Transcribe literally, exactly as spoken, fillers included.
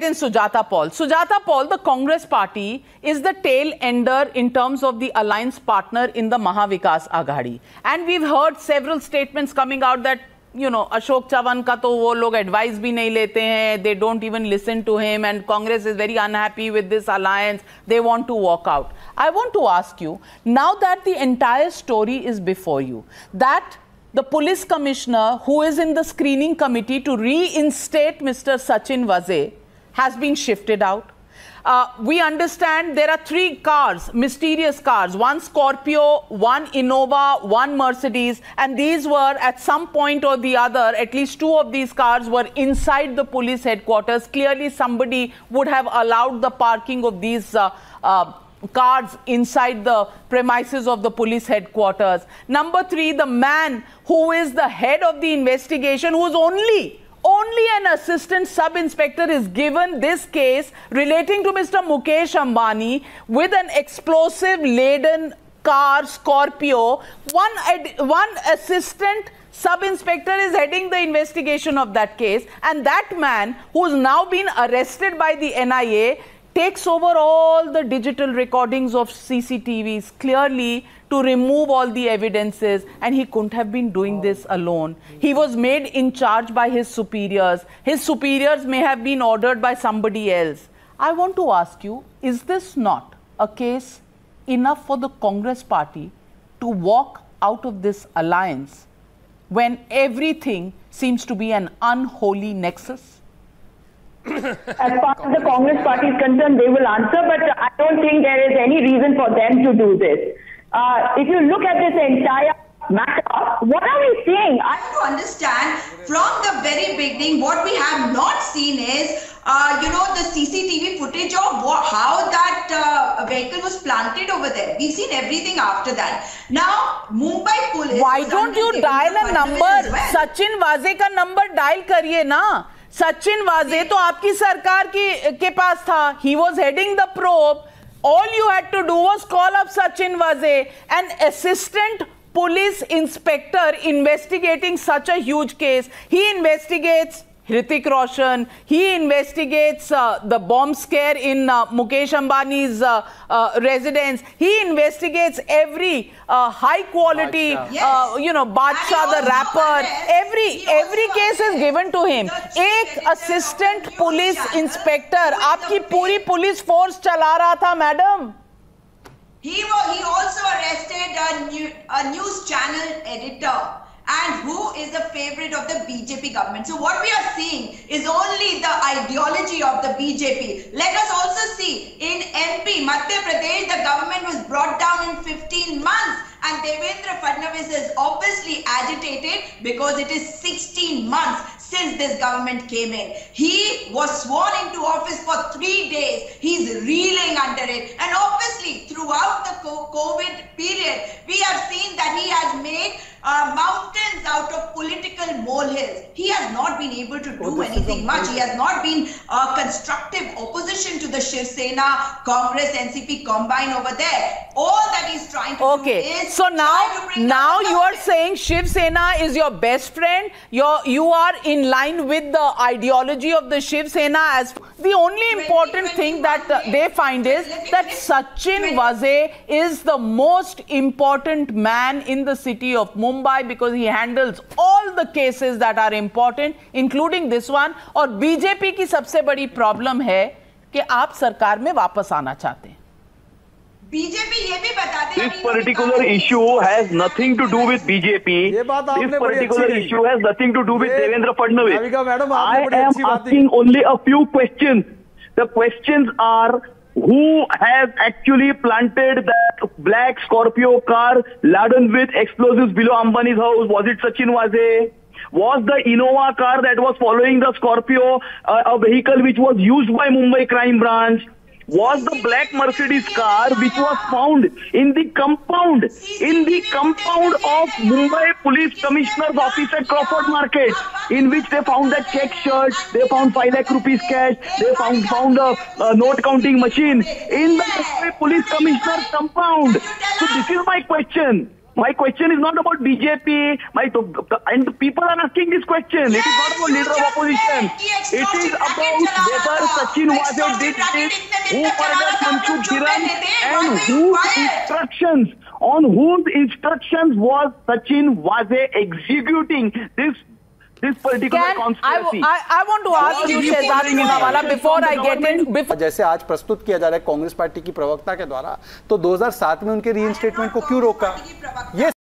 in Sujata Paul. Sujata Paul, the Congress party is the tail ender in terms of the alliance partner in the Mahavikas Aghadi. And we've heard several statements coming out that, you know, Ashok Chavan ka to wo log advice bhi nahi lete hain, they don't even listen to him, and Congress is very unhappy with this alliance, they want to walk out. I want to ask you, now that the entire story is before you, that the police commissioner who is in the screening committee to reinstate Mister Sachin Waze has been shifted out. Uh, we understand there are three cars, mysterious cars, one Scorpio, one Innova, one Mercedes, and these were at some point or the other, at least two of these cars were inside the police headquarters. Clearly somebody would have allowed the parking of these uh, uh, cars inside the premises of the police headquarters. Number three, the man who is the head of the investigation, who is only Only an assistant sub-inspector is given this case relating to Mister Mukesh Ambani with an explosive-laden car, Scorpio. One, one assistant sub-inspector is heading the investigation of that case, and that man, who has now been arrested by the N I A, takes over all the digital recordings of C C T Vs clearly to remove all the evidences, and he couldn't have been doing this alone. He was made in charge by his superiors. His superiors may have been ordered by somebody else. I want to ask you, is this not a case enough for the Congress party to walk out of this alliance when everything seems to be an unholy nexus? As far as the Congress party is concerned, they will answer, but I don't think there is any reason for them to do this. Uh, if you look at this entire matter, what are we seeing? I have to understand from the very beginning, what we have not seen is, uh, you know, the C C T V footage of what, how that uh, vehicle was planted over there. We've seen everything after that. Now, Mumbai police... Why don't you dial a number? Well. Sachin Waze ka number dial kariye na. Sachin Waze to aapki sarkar ki, ke paas tha. He was heading the probe. All you had to do was call up Sachin Waze, an assistant police inspector investigating such a huge case. He investigates Hrithik Roshan, he investigates uh, the bomb scare in uh, Mukesh Ambani's uh, uh, residence. He investigates every uh, high quality, yes. uh, you know, Badshah the rapper. Every every case is given to him. Ek assistant police inspector, aapki puri police force chala raha tha, madam. He was, he also arrested a, new, a news channel editor, and who is a favorite of the B J P government. So what we are seeing is only the ideology of the B J P. Let us also see in M P, Madhya Pradesh, the government was brought down in fifteen months. And Devendra Fadnavis is obviously agitated because it is sixteen months since this government came in. He was sworn into office for three days. He's reeling under it. And obviously, throughout the COVID period, we have seen that he has made uh, mountains out of political molehills. He has not been able to do oh, anything much. He has not been uh, constructive opposition to the Shiv Sena, Congress, N C P combine over there. All that he's trying to okay. do is So now, now you are saying Shiv Sena is your best friend. You're, you are in line with the ideology of the Shiv Sena. As the only important thing that uh, they find is that Sachin Waze is the most important man in the city of Mumbai because he handles all the cases that are important, including this one. और B J P की सबसे बड़ी problem है कि आप सरकार में वापस आना चाहते हैं. This particular issue has nothing to do with B J P. This particular issue has nothing to do with Devendra Fadnavis. I am asking only a few questions. The questions are, who has actually planted that black Scorpio car laden with explosives below Ambani's house? Was it Sachin Waze? Was the Innova car that was following the Scorpio uh, a vehicle which was used by Mumbai Crime Branch? Was the black Mercedes car which was found in the compound, in the compound of Mumbai Police Commissioner's office at Crawford Market, in which they found that check shirt, they found five lakh rupees cash, they found, found a, a note counting machine in the Mumbai Police Commissioner's compound. So this is my question. My question is not about B J P. My and people are asking this question. Yes, it is not about leader of opposition. It is about whether Sachin Waze did this, who murdered Mansukh Dhiran, and whose instructions, on whose instructions was Sachin Waze executing this this particular Can, conspiracy. I, I, I want to ask you, Shehzad Poonawalla, before I get in. Before जैसे आज प्रस्तुत किया जा रहा है Congress party की प्रवक्ता के द्वारा, तो दो हज़ार सात में उनके रीइंस्टेटमेंट को क्यों रोका? ये